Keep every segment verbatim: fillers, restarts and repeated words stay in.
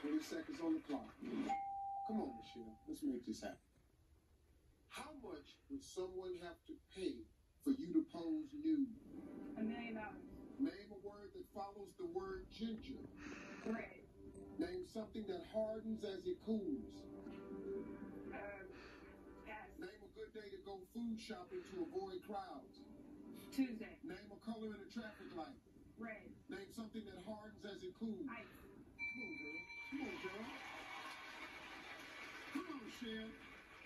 twenty seconds on the clock. Come on, Michelle. Let's make this happen. How much would someone have to pay for you to pose nude? A million dollars. Name a word that follows the word ginger. Bread. Name something that hardens as it cools. Uh, pass. Name a good day to go food shopping to avoid crowds. Tuesday. Name a color in a traffic light. Red. Name something that hardens as it cools. Ice. Come on, girl. Come on, girl. Come on, Michelle.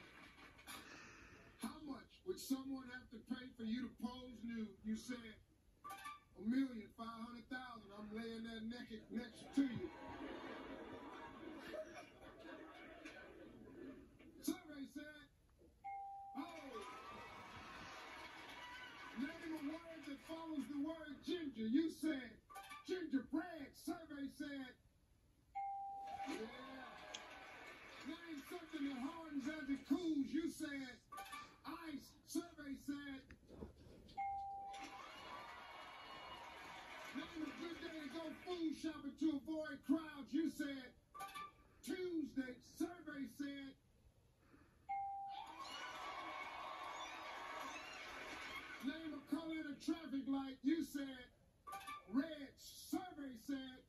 How much would someone have to pay for you to pose nude? You said a million, five hundred thousand. I'm laying there naked next to you. Survey said, oh, name a word that follows the word ginger. You said gingerbread. Survey said, yeah. Name something that hardens as it cools. You said ice. Survey said, name a good day to go food shopping to avoid crowds. You said Tuesday. Survey said name a color in a traffic light. You said red. Survey said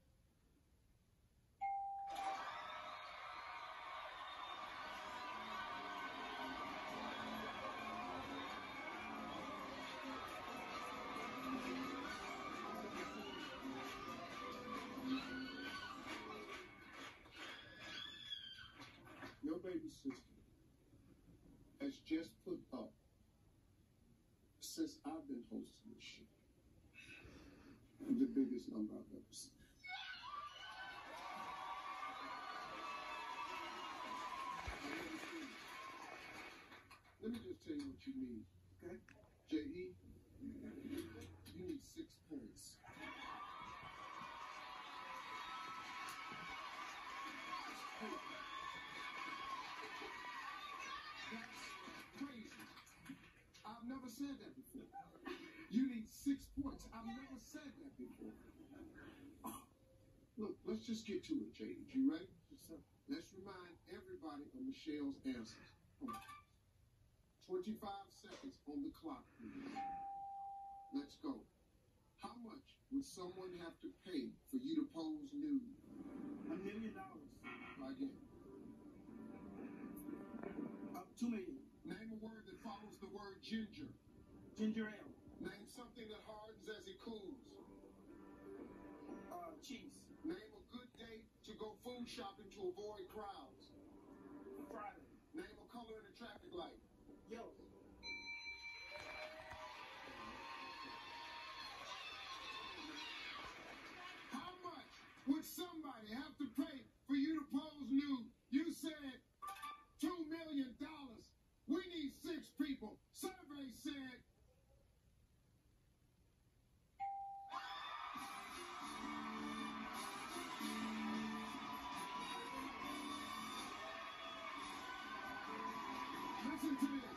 your baby sister has just put up, since I've been hosting this show, the biggest number I've ever seen. Let me just tell you what you need, okay? J E, you need six points. That's crazy. I've never said that before. You need six points. I've never said that before. Oh, look, let's just get to it, J D. You ready? Let's remind everybody of Michelle's answers. twenty-five seconds on the clock, please. Let's go. How much would someone have to pay for you to pose nude? A million dollars. Try again. Uh, two million. Name a word that follows the word ginger. Ginger ale. Name something that hardens as it cools. Uh, cheese. Name a good day to go food shopping to avoid crowds. Friday. Name a color in a traffic light. Yellow. How much would somebody have to pay for you to pose nude? You said two million dollars. We need six people. Survey said listen to this.